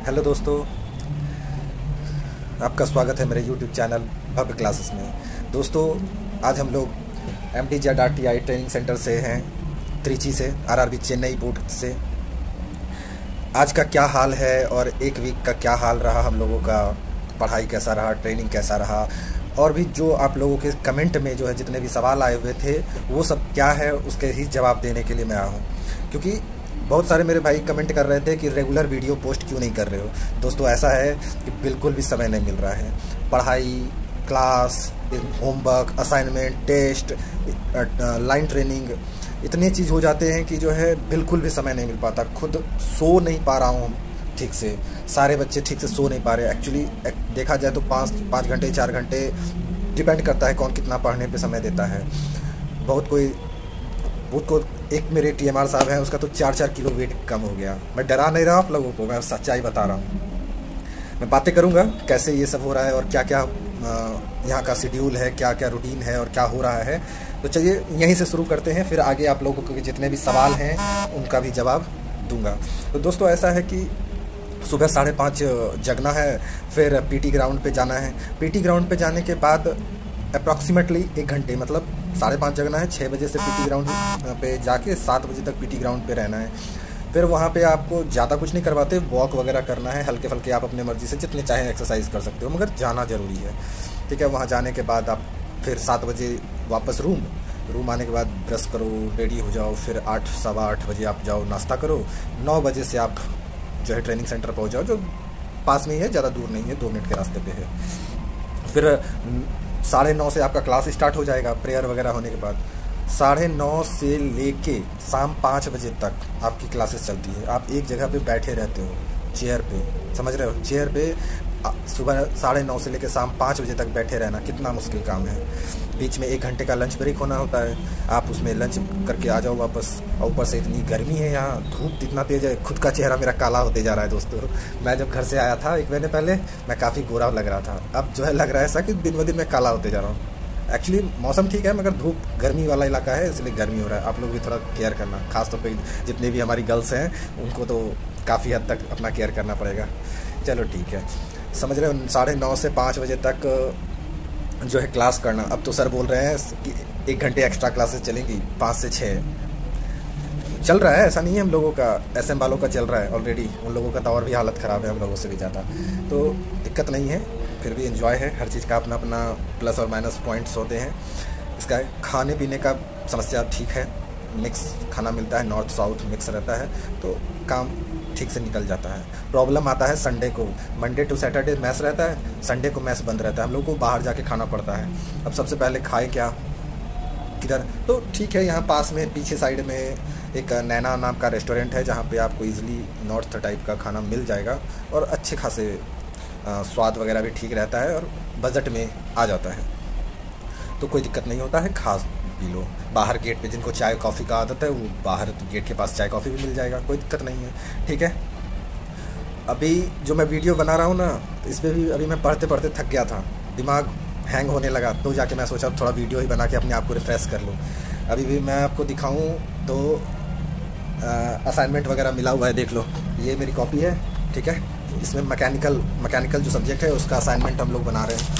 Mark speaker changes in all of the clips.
Speaker 1: Hello दोस्तों, आपका स्वागत है मेरे यूट्यूब चैनल भव्य क्लासेस में। दोस्तों, आज हम लोग MTZ-RTI ट्रेनिंग सेंटर से हैं, त्रिची से, RRB चेन्नई बोर्ड से। आज का क्या हाल है और एक वीक का क्या हाल रहा हम लोगों का, पढ़ाई कैसा रहा, ट्रेनिंग कैसा रहा, और भी जो आप लोगों के कमेंट में जो है जितने भी सवाल आए हुए थे वो सब क्या है उसके ही जवाब देने के लिए मैं आया हूँ। क्योंकि बहुत सारे मेरे भाई कमेंट कर रहे थे कि रेगुलर वीडियो पोस्ट क्यों नहीं कर रहे हो। दोस्तों, ऐसा है कि बिल्कुल भी समय नहीं मिल रहा है। पढ़ाई, class, homework, assignment, test, line training, इतनी चीज़ हो जाते हैं कि जो है बिल्कुल भी समय नहीं मिल पाता। खुद सो नहीं पा रहा हूँ ठीक से, सारे बच्चे ठीक से सो नहीं पा रहे। एक्चुअली देखा जाए तो 5 घंटे 4 घंटे डिपेंड करता है कौन कितना पढ़ने पे समय देता है। बहुत को एक मेरे TMR साहब हैं, उसका तो 4-4 किलो वेट कम हो गया। मैं डरा नहीं रहा आप लोगों को, मैं सच्चाई बता रहा हूँ। मैं बातें करूँगा कैसे ये सब हो रहा है और क्या क्या यहाँ का शेड्यूल है, क्या क्या रूटीन है और क्या हो रहा है। तो चलिए यहीं से शुरू करते हैं, फिर आगे आप लोगों के जितने भी सवाल हैं उनका भी जवाब दूँगा। तो दोस्तों, ऐसा है कि सुबह 5:30 जगना है, फिर PT ग्राउंड पे जाना है। PT ग्राउंड पे जाने के बाद अप्रॉक्सीमेटली 1 घंटे, मतलब 5:30 जगना है, 6 बजे से PT ग्राउंड पे जाके 7 बजे तक PT ग्राउंड पे रहना है। फिर वहाँ पे आपको ज़्यादा कुछ नहीं करवाते, वॉक वगैरह करना है, हल्के फुल्के आप अपने मर्ज़ी से जितने चाहें एक्सरसाइज कर सकते हो, मगर जाना ज़रूरी है। ठीक है, वहाँ जाने के बाद आप फिर 7 बजे वापस रूम आने के बाद ब्रश करो, रेडी हो जाओ, फिर 8 सवा 8 बजे आप जाओ, नाश्ता करो। 9 बजे से आप जो है ट्रेनिंग सेंटर पहुँच जाओ, जो पास में ही है, ज़्यादा दूर नहीं है, 2 मिनट के रास्ते पे है। फिर 9:30 से आपका क्लास स्टार्ट हो जाएगा, प्रेयर वगैरह होने के बाद। 9:30 से लेके शाम 5 बजे तक आपकी क्लासेस चलती है। आप एक जगह पे बैठे रहते हो, चेयर पे, समझ रहे हो, चेयर पे सुबह 9:30 से लेकर शाम 5 बजे तक बैठे रहना कितना मुश्किल काम है। बीच में 1 घंटे का लंच ब्रेक होना होता है, आप उसमें लंच करके आ जाओ वापस। और ऊपर से इतनी गर्मी है यहाँ, धूप इतना तेज़ है, खुद का चेहरा मेरा काला होते जा रहा है। दोस्तों, मैं जब घर से आया था 1 महीने पहले, मैं काफ़ी गोरा लग रहा था। अब जो है लग रहा है ऐसा कि दिन ब दिन मैं काला होते जा रहा हूँ। एक्चुअली मौसम ठीक है, मगर धूप, गर्मी वाला इलाका है, इसलिए गर्मी हो रहा है। आप लोग भी थोड़ा केयर करना, खासतौर पे जितनी भी हमारी गर्ल्स हैं उनको तो काफ़ी हद तक अपना केयर करना पड़ेगा। चलो ठीक है, समझ रहे हो। 9:30 से 5 बजे तक जो है क्लास करना। अब तो सर बोल रहे हैं कि 1 घंटे एक्स्ट्रा क्लासेस चलेंगी, 5 से 6 चल रहा है। ऐसा नहीं है, हम लोगों का, SM वालों का चल रहा है ऑलरेडी। उन लोगों का तो और भी हालत ख़राब है, हम लोगों से भी ज़्यादा। तो दिक्कत नहीं है, फिर भी एंजॉय है। हर चीज़ का अपना अपना प्लस और माइनस पॉइंट्स होते हैं। इसका खाने पीने का समस्या ठीक है, मिक्स खाना मिलता है, नॉर्थ साउथ मिक्स रहता है, तो काम ठीक से निकल जाता है। प्रॉब्लम आता है संडे को। मंडे टू सैटरडे मैस रहता है, संडे को मैस बंद रहता है, हम लोग को बाहर जाके खाना पड़ता है। अब सबसे पहले खाए क्या, किधर? तो ठीक है, यहाँ पास में पीछे साइड में एक नैना नाम का रेस्टोरेंट है, जहाँ पे आपको इजीली नॉर्थ टाइप का खाना मिल जाएगा और अच्छे खासे स्वाद वगैरह भी ठीक रहता है और बजट में आ जाता है, तो कोई दिक्कत नहीं होता है। खास पी लो। बाहर गेट पे जिनको चाय कॉफ़ी का आदत है, वो बाहर गेट के पास चाय कॉफ़ी भी मिल जाएगा, कोई दिक्कत नहीं है। ठीक है, अभी जो मैं वीडियो बना रहा हूँ ना, इस पर भी अभी मैं पढ़ते पढ़ते थक गया था, दिमाग हैंग होने लगा, तो जाके मैं सोचा थोड़ा वीडियो ही बना के अपने आप को रिफ़्रेश कर लूँ। अभी भी मैं आपको दिखाऊँ तो असाइनमेंट वगैरह मिला हुआ है, देख लो, ये मेरी कॉपी है। ठीक है, इसमें मैकेनिकल जो सब्जेक्ट है उसका असाइनमेंट हम लोग बना रहे हैं।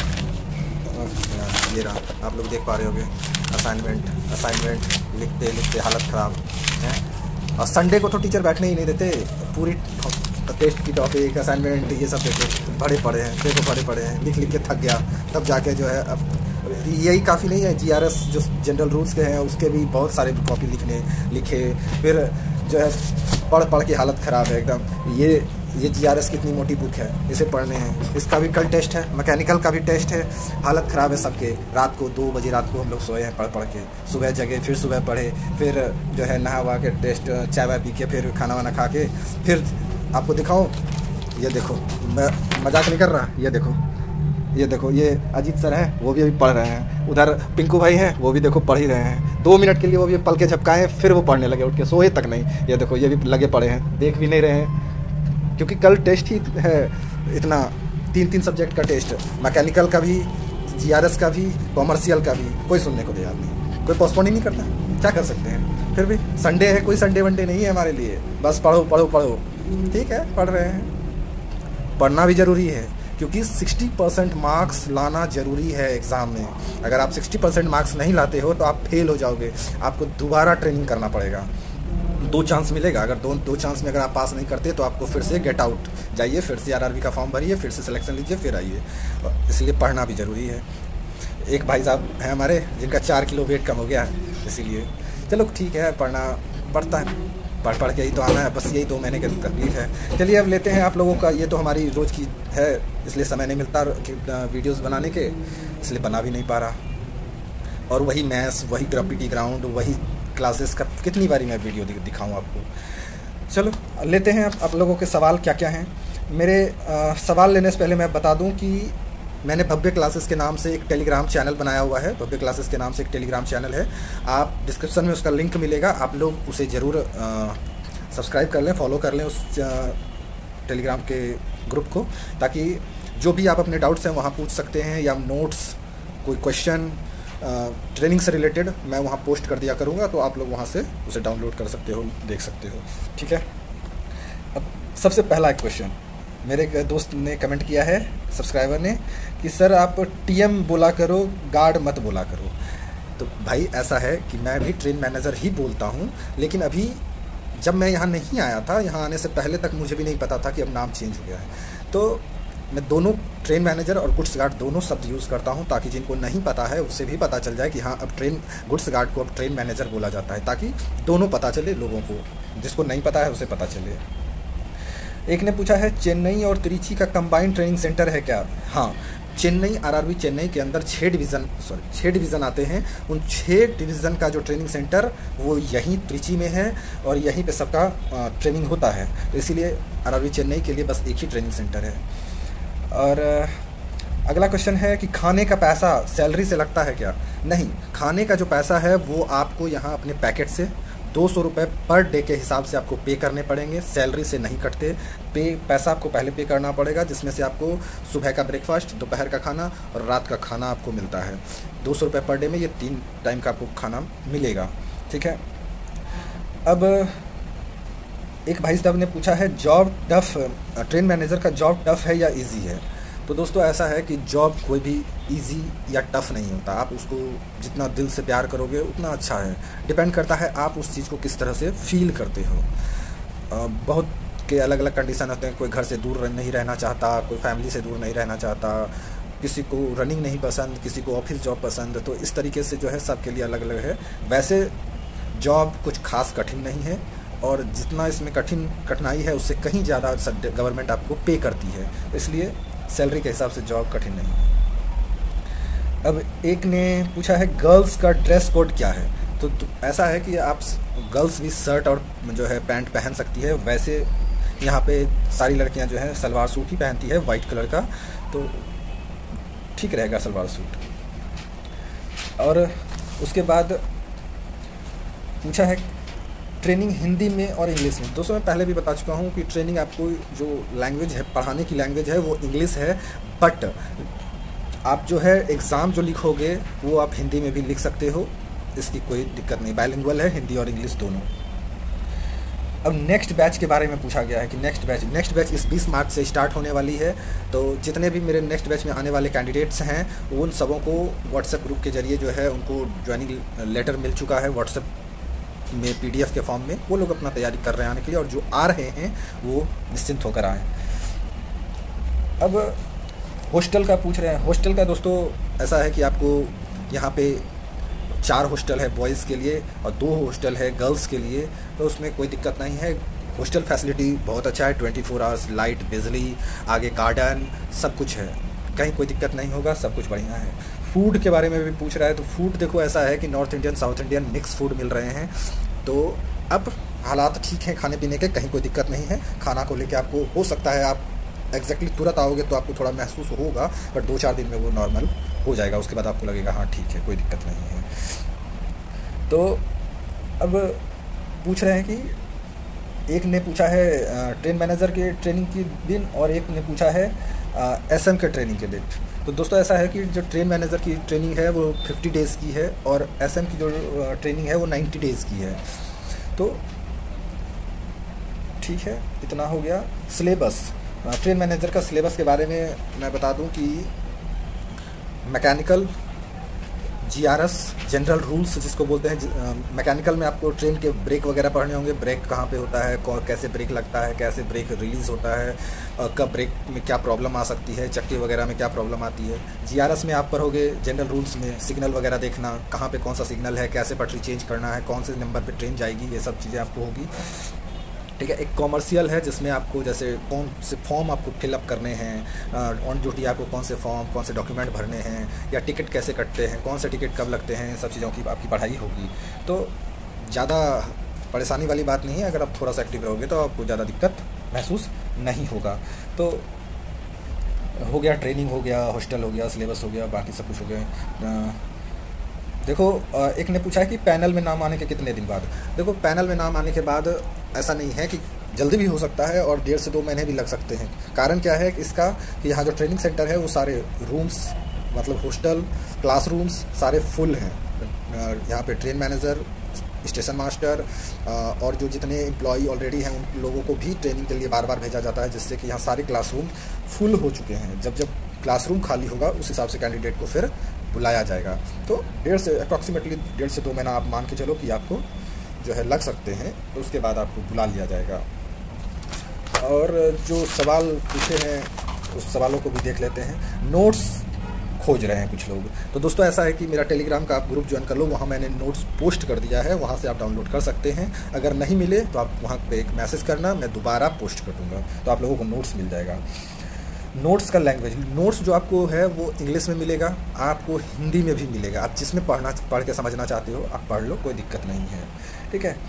Speaker 1: ये रहा, आप लोग देख पा रहे होंगे, असाइनमेंट लिखते लिखते हालत ख़राब है। और संडे को तो टीचर बैठने ही नहीं देते, पूरी टेस्ट की टॉपिक, असाइनमेंट, ये सब देखो भरे पड़े हैं, लिख के थक गया। तब जाके जो है, अब यही काफ़ी नहीं है, GRS जो जनरल रूल्स के हैं उसके भी बहुत सारे कॉपी लिखे, फिर जो है पढ़ के हालत ख़राब है एकदम। ये GRS कितनी मोटी बुक है, इसे पढ़ने हैं। इसका भी कल टेस्ट है, मैकेनिकल का भी टेस्ट है, हालत ख़राब है सबके। रात को 2 बजे रात को हम लोग सोए हैं पढ़ के, सुबह जगे, फिर सुबह पढ़े, फिर जो है नहा वहा के टेस्ट, चाय वाय पी के, फिर खाना वाना खा के, फिर आपको दिखाऊँ, ये देखो, मैं मजाक नहीं कर रहा, ये देखो, ये अजीत सर हैं, वो भी अभी पढ़ रहे हैं। उधर पिंकू भाई हैं, वो भी देखो पढ़ ही रहे हैं। 2 मिनट के लिए वो भी पल के झपकाएँ, फिर वो पढ़ने लगे, उठ के सोए तक नहीं। ये देखो, ये भी लगे पड़े हैं, देख भी नहीं रहे हैं, क्योंकि कल टेस्ट ही है इतना, 3 सब्जेक्ट का टेस्ट, मैकेनिकल का भी, GRS का भी, कॉमर्शियल का भी। कोई सुनने को तैयार नहीं, कोई पोस्टपोन ही नहीं करता, क्या कर सकते हैं। फिर भी संडे है, कोई संडे वनडे नहीं है हमारे लिए, बस पढ़ो। ठीक है, पढ़ रहे हैं। पढ़ना भी ज़रूरी है, क्योंकि 60% मार्क्स लाना ज़रूरी है एग्ज़ाम में। अगर आप 60% मार्क्स नहीं लाते हो तो आप फेल हो जाओगे, आपको दोबारा ट्रेनिंग करना पड़ेगा। 2 चांस मिलेगा, अगर दो चांस में अगर आप पास नहीं करते तो आपको फिर से गेट आउट जाइए, फिर से आरआरबी का फॉर्म भरिए, फिर से सिलेक्शन लीजिए, फिर आइए। इसलिए पढ़ना भी ज़रूरी है। एक भाई साहब हैं हमारे जिनका 4 किलो वेट कम हो गया है, इसीलिए चलो ठीक है, पढ़ना पड़ता है, पढ़ के ही तो आना है, बस यही 2 महीने की तकलीफ है। चलिए अब लेते हैं आप लोगों का, ये तो हमारी रोज़ की है, इसलिए समय नहीं मिलता वीडियोस बनाने के, इसलिए बना भी नहीं पा रहा। और वही मैथ्स, वही ग्राफिटी ग्राउंड, वही क्लासेस का कितनी बारी मैं वीडियो दिखाऊँ आपको। चलो लेते हैं आप लोगों के सवाल क्या क्या हैं। मेरे सवाल लेने से पहले मैं बता दूं कि मैंने भव्य क्लासेस के नाम से एक टेलीग्राम चैनल बनाया हुआ है। भव्य क्लासेस के नाम से एक टेलीग्राम चैनल है, आप डिस्क्रिप्शन में उसका लिंक मिलेगा, आप लोग उसे ज़रूर सब्सक्राइब कर लें, फॉलो कर लें उस टेलीग्राम के ग्रुप को, ताकि जो भी आप अपने डाउट्स हैं वहाँ पूछ सकते हैं, या नोट्स, कोई क्वेश्चन ट्रेनिंग से रिलेटेड मैं वहाँ पोस्ट कर दिया करूँगा, तो आप लोग वहाँ से उसे डाउनलोड कर सकते हो, देख सकते हो। ठीक है, अब सबसे पहला एक क्वेश्चन मेरे एक दोस्त ने कमेंट किया है, सब्सक्राइबर ने, कि सर आप टीएम बोला करो, गार्ड मत बोला करो। तो भाई ऐसा है कि मैं भी ट्रेन मैनेजर ही बोलता हूँ, लेकिन अभी जब मैं यहाँ नहीं आया था, यहाँ आने से पहले तक मुझे भी नहीं पता था कि अब नाम चेंज हो गया है। तो मैं दोनों ट्रेन मैनेजर और गुड्स गार्ड दोनों शब्द यूज़ करता हूँ, ताकि जिनको नहीं पता है उससे भी पता चल जाए कि हाँ अब गुड्स गार्ड को अब ट्रेन मैनेजर बोला जाता है, ताकि दोनों पता चले लोगों को, जिसको नहीं पता है उसे पता चले। एक ने पूछा है चेन्नई और त्रिची का कंबाइंड ट्रेनिंग सेंटर है क्या? हाँ, चेन्नई, आरआरबी चेन्नई के अंदर 6 डिवीज़न आते हैं। उन 6 डिवीज़न का जो ट्रेनिंग सेंटर वो यहीं त्रिची में है, और यहीं पे सबका ट्रेनिंग होता है। तो इसीलिए आरआरबी चेन्नई के लिए बस एक ही ट्रेनिंग सेंटर है। और अगला क्वेश्चन है कि खाने का पैसा सैलरी से लगता है क्या? नहीं, खाने का जो पैसा है वो आपको यहाँ अपने पैकेट से 200 रुपये पर डे के हिसाब से आपको पे करने पड़ेंगे, सैलरी से नहीं कटते। पैसा आपको पहले पे करना पड़ेगा, जिसमें से आपको सुबह का ब्रेकफास्ट, दोपहर का खाना और रात का खाना आपको मिलता है। 200 रुपये पर डे में ये 3 टाइम का आपको खाना मिलेगा। ठीक है, अब एक भाई साहब ने पूछा है जॉब टफ, ट्रेन मैनेजर का जॉब टफ है या इजी है? तो दोस्तों ऐसा है कि जॉब कोई भी इजी या टफ़ नहीं होता, आप उसको जितना दिल से प्यार करोगे उतना अच्छा है। डिपेंड करता है आप उस चीज़ को किस तरह से फील करते हो। बहुत के अलग अलग कंडीशन होते हैं, कोई घर से दूर नहीं रहना चाहता, कोई फैमिली से दूर नहीं रहना चाहता, किसी को रनिंग नहीं पसंद, किसी को ऑफिस जॉब पसंद, तो इस तरीके से जो है सबके लिए अलग अलग है। वैसे जॉब कुछ खास कठिन नहीं है, और जितना इसमें कठिनाई है उससे कहीं ज़्यादा गवर्नमेंट आपको पे करती है, इसलिए सैलरी के हिसाब से जॉब कठिन नहीं है। अब एक ने पूछा है गर्ल्स का ड्रेस कोड क्या है? तो ऐसा है कि आप गर्ल्स भी शर्ट और जो है पैंट पहन सकती है। वैसे यहाँ पे सारी लड़कियाँ जो है सलवार सूट ही पहनती है वाइट कलर का, तो ठीक रहेगा सलवार सूट। और उसके बाद पूछा है ट्रेनिंग हिंदी में और इंग्लिश में। दोस्तों मैं पहले भी बता चुका हूँ कि ट्रेनिंग आपको जो लैंग्वेज है, पढ़ाने की लैंग्वेज है वो इंग्लिश है, बट आप जो है एग्ज़ाम जो लिखोगे वो आप हिंदी में भी लिख सकते हो, इसकी कोई दिक्कत नहीं, बाइलिंगुअल है हिंदी और इंग्लिश दोनों। अब नेक्स्ट बैच के बारे में पूछा गया है कि नेक्स्ट बैच इस 20 मार्च से स्टार्ट होने वाली है। तो जितने भी मेरे नेक्स्ट बैच में आने वाले कैंडिडेट्स हैं उन सबों को व्हाट्सएप ग्रुप के जरिए जो है उनको ज्वाइनिंग लेटर मिल चुका है व्हाट्सएप में PDF के फॉर्म में। वो लोग अपना तैयारी कर रहे हैं आने के लिए, और जो आ रहे हैं वो निश्चिंत होकर आएँ। अब हॉस्टल का पूछ रहे हैं। हॉस्टल का दोस्तों ऐसा है कि आपको यहाँ पे 4 हॉस्टल है बॉयज़ के लिए और 2 हॉस्टल है गर्ल्स के लिए, तो उसमें कोई दिक्कत नहीं है। हॉस्टल फैसिलिटी बहुत अच्छा है, 24 आवर्स लाइट, बिजली, आगे गार्डन, सब कुछ है, कहीं कोई दिक्कत नहीं होगा, सब कुछ बढ़िया है। फूड के बारे में भी पूछ रहा है, तो फूड देखो ऐसा है कि north Indian, south Indian mix food मिल रहे हैं। तो अब हालात ठीक हैं खाने पीने के, कहीं कोई दिक्कत नहीं है। खाना को लेकर आपको हो सकता है आप एग्जैक्टली तुरंत आओगे तो आपको थोड़ा महसूस होगा, बट 2-4 दिन में वो नॉर्मल हो जाएगा, उसके बाद आपको लगेगा हाँ ठीक है कोई दिक्कत नहीं है। तो अब पूछ रहे हैं कि एक ने पूछा है ट्रेन मैनेजर के ट्रेनिंग के दिन, और एक ने पूछा है SM के ट्रेनिंग के दिन। तो दोस्तों ऐसा है कि जो ट्रेन मैनेजर की ट्रेनिंग है वो 50 डेज़ की है, और SM की जो ट्रेनिंग है वो 90 डेज़ की है। तो ठीक है, इतना हो गया। सिलेबस ट्रेन मैनेजर का सिलेबस के बारे में मैं बता दूं कि मैकेनिकल, जीआरएस, जनरल रूल्स जिसको बोलते हैं। मैकेनिकल में आपको ट्रेन के ब्रेक वगैरह पढ़ने होंगे, ब्रेक कहाँ पे होता है, कैसे ब्रेक लगता है, कैसे ब्रेक रिलीज़ होता है, कब ब्रेक में क्या प्रॉब्लम आ सकती है, चक्के वगैरह में क्या प्रॉब्लम आती है। जीआरएस में आप पढ़ोगे जनरल रूल्स में सिग्नल वगैरह देखना, कहाँ पे कौन सा सिग्नल है, कैसे पटरी चेंज करना है, कौन से नंबर पर ट्रेन जाएगी, ये सब चीज़ें आपको होगी। ठीक है। एक कॉमर्शियल है जिसमें आपको जैसे कौन से फॉर्म आपको फिलअप करने हैं, ऑन ड्यूटी आपको कौन से फॉर्म, कौन से डॉक्यूमेंट भरने हैं, या टिकट कैसे कटते हैं, कौन से टिकट कब लगते हैं, सब चीज़ों की आपकी पढ़ाई होगी। तो ज़्यादा परेशानी वाली बात नहीं है, अगर आप थोड़ा सा एक्टिव रहोगे तो आपको ज़्यादा दिक्कत महसूस नहीं होगा। तो हो गया, ट्रेनिंग हो गया, हॉस्टल हो गया, सिलेबस हो गया, बाकी सब कुछ हो गया। देखो, एक ने पूछा है कि पैनल में नाम आने के कितने दिन बाद। देखो, पैनल में नाम आने के बाद ऐसा नहीं है कि जल्दी भी हो सकता है और 1.5 से 2 महीने भी लग सकते हैं। कारण क्या है कि इसका कि यहाँ जो ट्रेनिंग सेंटर है वो सारे रूम्स, मतलब हॉस्टल, क्लासरूम्स सारे फुल हैं। यहाँ पे ट्रेन मैनेजर, स्टेशन मास्टर और जो जितने एम्प्लॉई ऑलरेडी हैं उन लोगों को भी ट्रेनिंग के लिए बार बार भेजा जाता है, जिससे कि यहाँ सारे क्लासरूम फुल हो चुके हैं। जब जब क्लासरूम खाली होगा उस हिसाब से कैंडिडेट को फिर बुलाया जाएगा। तो 1.5 से अप्रॉक्सीमेटली 1.5 से 2 महीना आप मान के चलो कि आपको जो है लग सकते हैं, तो उसके बाद आपको बुला लिया जाएगा। और जो सवाल पूछे हैं उस सवालों को भी देख लेते हैं। नोट्स खोज रहे हैं कुछ लोग, तो दोस्तों ऐसा है कि मेरा टेलीग्राम का आप ग्रुप ज्वाइन कर लो, वहाँ मैंने नोट्स पोस्ट कर दिया है, वहाँ से आप डाउनलोड कर सकते हैं। अगर नहीं मिले तो आप वहाँ पे एक मैसेज करना, मैं दोबारा पोस्ट कर दूँगा, तो आप लोगों को नोट्स मिल जाएगा। नोट्स का लैंग्वेज, नोट्स जो आपको है वो इंग्लिश में मिलेगा, आपको हिंदी में भी मिलेगा। आप जिसमें पढ़ के समझना चाहते हो आप पढ़ लो, कोई दिक्कत नहीं है। ठीक है।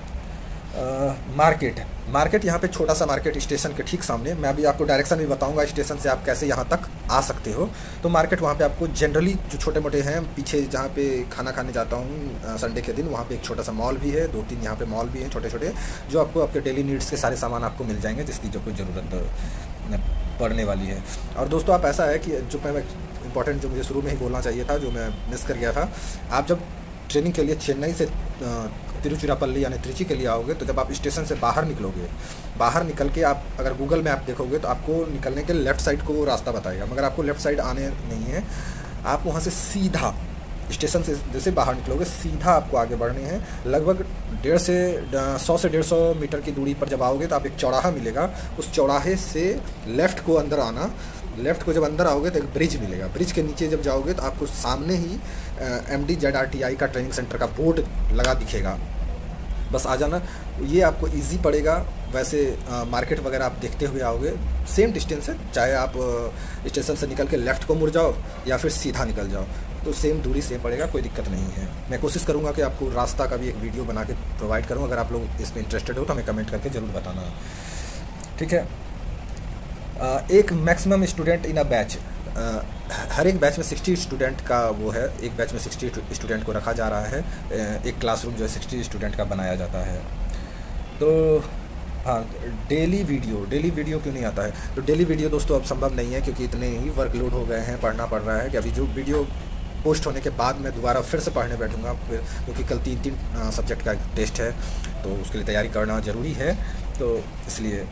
Speaker 1: मार्केट यहाँ पे छोटा सा मार्केट स्टेशन के ठीक सामने, मैं अभी आपको डायरेक्शन भी बताऊंगा स्टेशन से आप कैसे यहाँ तक आ सकते हो। तो मार्केट वहाँ पे आपको जनरली जो छोटे मोटे हैं, पीछे जहाँ पे खाना खाने जाता हूँ संडे के दिन, वहाँ पे एक छोटा सा मॉल भी है, 2-3 यहाँ पे मॉल भी हैं छोटे छोटे, जो आपको आपके डेली नीड्स के सारे सामान आपको मिल जाएंगे, जिसकी जो कोई ज़रूरत पड़ने वाली है। और दोस्तों आप ऐसा है कि जो मैं इंपॉर्टेंट जो मुझे शुरू में ही बोलना चाहिए था, जो मैं मिस कर गया था, आप जब ट्रेनिंग के लिए चेन्नई से तिरुचिरापल्ली यानी त्रिची के लिए आओगे, तो जब आप स्टेशन से बाहर निकलोगे, बाहर निकल के आप अगर गूगल में आप देखोगे तो आपको निकलने के लेफ़्ट साइड को वो रास्ता बताएगा, मगर आपको लेफ़्ट साइड आने नहीं है। आप वहाँ से सीधा स्टेशन से जैसे बाहर निकलोगे सीधा आपको आगे बढ़ने हैं। लगभग 100 से 150 मीटर की दूरी पर जब आओगे तो आप एक चौराहा मिलेगा, उस चौराहे से लेफ़्ट को अंदर आना। लेफ़्ट को जब अंदर आओगे तो एक ब्रिज मिलेगा, ब्रिज के नीचे जब जाओगे तो आपको सामने ही MDZRTI का ट्रेनिंग सेंटर का बोर्ड लगा दिखेगा, बस आ जाना। ये आपको इजी पड़ेगा। वैसे मार्केट वगैरह आप देखते हुए आओगे, सेम डिस्टेंस है, चाहे आप स्टेशन से निकल के लेफ़्ट को मुड़ जाओ या फिर सीधा निकल जाओ, तो सेम दूरी सेम पड़ेगा, कोई दिक्कत नहीं है। मैं कोशिश करूँगा कि आपको रास्ता का भी एक वीडियो बना के प्रोवाइड करूँ। अगर आप लोग इसमें इंटरेस्टेड हो तो हमें कमेंट करके ज़रूर बताना। ठीक है। एक maximum student in a batch, हर एक बैच में 60 स्टूडेंट का वो है, एक बैच में 60 स्टूडेंट को रखा जा रहा है। एक क्लासरूम जो है 60 स्टूडेंट का बनाया जाता है। तो हाँ, डेली वीडियो क्यों नहीं आता है? तो डेली वीडियो दोस्तों अब संभव नहीं है, क्योंकि इतने ही वर्कलोड हो गए हैं, पढ़ना पड़ रहा है कि अभी जो वीडियो पोस्ट होने के बाद मैं दोबारा फिर से पढ़ने बैठूंगा, फिर क्योंकि कल 3 सब्जेक्ट का टेस्ट है, तो उसके लिए तैयारी करना ज़रूरी है। तो इसलिए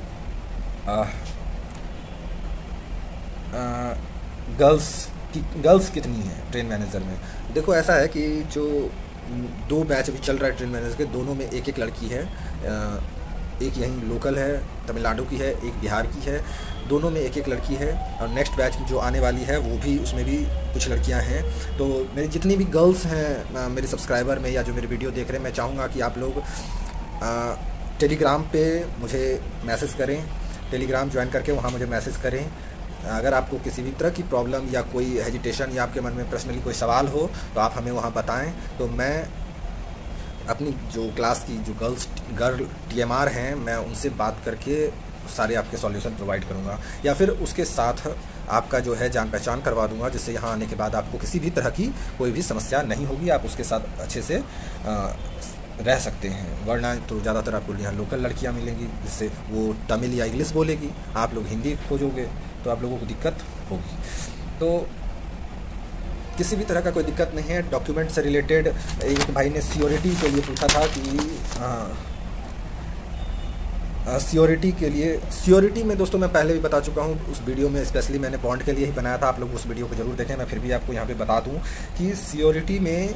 Speaker 1: गर्ल्स कितनी है ट्रेन मैनेजर में? देखो ऐसा है कि जो 2 बैच अभी चल रहा है ट्रेन मैनेजर के, दोनों में एक लड़की है। एक यहीं लोकल है, तमिलनाडु की है, एक बिहार की है, दोनों में एक लड़की है। और नेक्स्ट बैच जो आने वाली है वो भी, उसमें भी कुछ लड़कियां हैं। तो मेरी जितनी भी गर्ल्स हैं मेरे सब्सक्राइबर में या जो मेरी वीडियो देख रहे हैं, मैं चाहूँगा कि आप लोग टेलीग्राम पे मुझे मैसेज करें, टेलीग्राम ज्वाइन करके वहाँ मुझे मैसेज करें। अगर आपको किसी भी तरह की प्रॉब्लम या कोई हेजिटेशन या आपके मन में पर्सनली कोई सवाल हो तो आप हमें वहाँ बताएं, तो मैं अपनी जो क्लास की जो गर्ल TMR हैं, मैं उनसे बात करके सारे आपके सॉल्यूशन प्रोवाइड करूँगा, या फिर उसके साथ आपका जो है जान पहचान करवा दूँगा, जिससे यहाँ आने के बाद आपको किसी भी तरह की कोई भी समस्या नहीं होगी, आप उसके साथ अच्छे से रह सकते हैं। वरना तो ज़्यादातर आपको यहाँ लोकल लड़कियाँ मिलेंगी, जिससे वो तमिल या इंग्लिश बोलेगी, आप लोग हिंदी खोजोगे तो आप लोगों को दिक्कत होगी। तो किसी भी तरह का कोई दिक्कत नहीं है। डॉक्यूमेंट से रिलेटेड एक भाई ने सियोरिटी के लिए पूछा था कि सियोरिटी के लिए, सियोरिटी में दोस्तों मैं पहले भी बता चुका हूँ, उस वीडियो में स्पेशली मैंने बॉन्ड के लिए ही बनाया था, आप लोग उस वीडियो को ज़रूर देखें। मैं फिर भी आपको यहाँ पे बता दूँ कि सियोरिटी में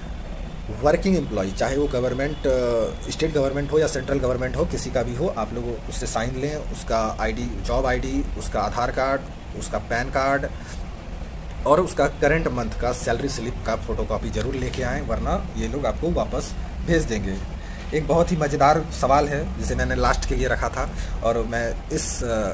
Speaker 1: वर्किंग एम्प्लॉय, चाहे वो गवर्नमेंट, स्टेट गवर्नमेंट हो या सेंट्रल गवर्नमेंट हो, किसी का भी हो, आप लोग उससे साइन लें, उसका आईडी, जॉब आईडी, उसका आधार कार्ड, उसका पैन कार्ड और उसका करंट मंथ का सैलरी स्लिप का फ़ोटोकॉपी ज़रूर लेके आएँ, वरना ये लोग आपको वापस भेज देंगे। एक बहुत ही मज़ेदार सवाल है जिसे मैंने लास्ट के लिए रखा था, और मैं इस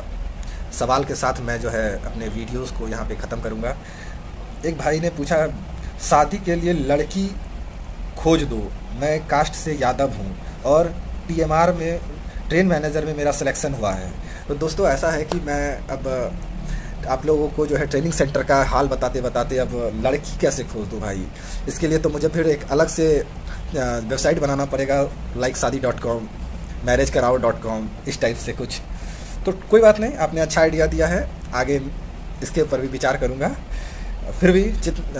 Speaker 1: सवाल के साथ मैं जो है अपने वीडियोस को यहाँ पे ख़त्म करूँगा। एक भाई ने पूछा, शादी के लिए लड़की खोज दो, मैं कास्ट से यादव हूँ और TMR में ट्रेन मैनेजर में मेरा सिलेक्शन हुआ है। तो दोस्तों ऐसा है कि मैं अब आप लोगों को जो है ट्रेनिंग सेंटर का हाल बताते बताते अब लड़की कैसे खोज दूँ भाई, इसके लिए तो मुझे फिर एक अलग से वेबसाइट बनाना पड़ेगा, लाइक शादी.com, marriagkarao.com, इस टाइप से कुछ। तो कोई बात नहीं, आपने अच्छा आइडिया दिया है, आगे इसके ऊपर भी विचार करूँगा। फिर भी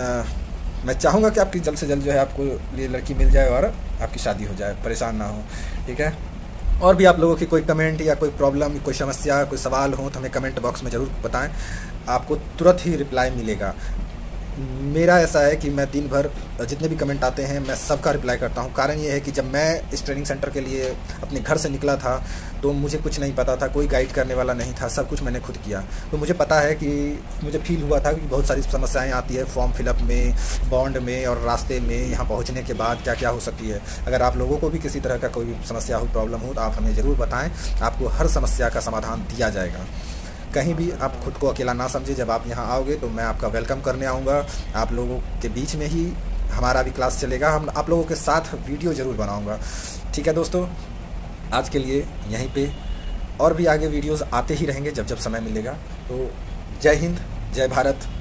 Speaker 1: मैं चाहूँगा कि आपकी जल्द से जल्द जो है आपको ये लड़की मिल जाए और आपकी शादी हो जाए, परेशान ना हो, ठीक है। और भी आप लोगों की कोई कमेंट या कोई प्रॉब्लम, कोई समस्या, कोई सवाल हो तो हमें कमेंट बॉक्स में ज़रूर बताएं, आपको तुरंत ही रिप्लाई मिलेगा। मेरा ऐसा है कि मैं दिन भर जितने भी कमेंट आते हैं मैं सबका रिप्लाई करता हूं। कारण ये है कि जब मैं इस ट्रेनिंग सेंटर के लिए अपने घर से निकला था तो मुझे कुछ नहीं पता था, कोई गाइड करने वाला नहीं था, सब कुछ मैंने खुद किया। तो मुझे पता है कि मुझे फील हुआ था कि बहुत सारी समस्याएं आती है फॉर्म फिलअप में, बॉन्ड में और रास्ते में यहाँ पहुँचने के बाद क्या क्या हो सकती है। अगर आप लोगों को भी किसी तरह का कोई समस्या हो, प्रॉब्लम हो, तो आप हमें ज़रूर बताएँ, आपको हर समस्या का समाधान दिया जाएगा। कहीं भी आप खुद को अकेला ना समझे, जब आप यहाँ आओगे तो मैं आपका वेलकम करने आऊँगा। आप लोगों के बीच में ही हमारा भी क्लास चलेगा, हम आप लोगों के साथ वीडियो ज़रूर बनाऊँगा, ठीक है दोस्तों। आज के लिए यहीं पे, और भी आगे वीडियोस आते ही रहेंगे जब जब समय मिलेगा। तो जय हिंद, जय भारत।